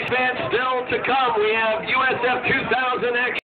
Advance still to come. We have USF 2000X.